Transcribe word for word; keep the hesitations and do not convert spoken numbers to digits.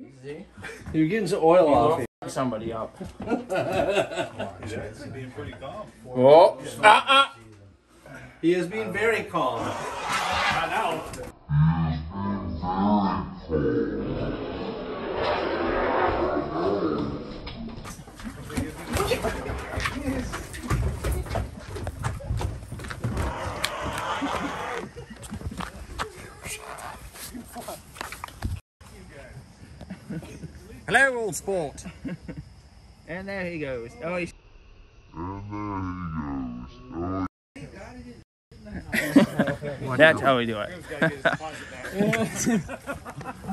See? You're getting some oil off. Somebody up. He's actually being pretty calm. Oh, ah, ah. He is being very calm. Not now. Hello, old sport. And there he goes. Oh, he's... And there he goes. Oh, That's how we do it.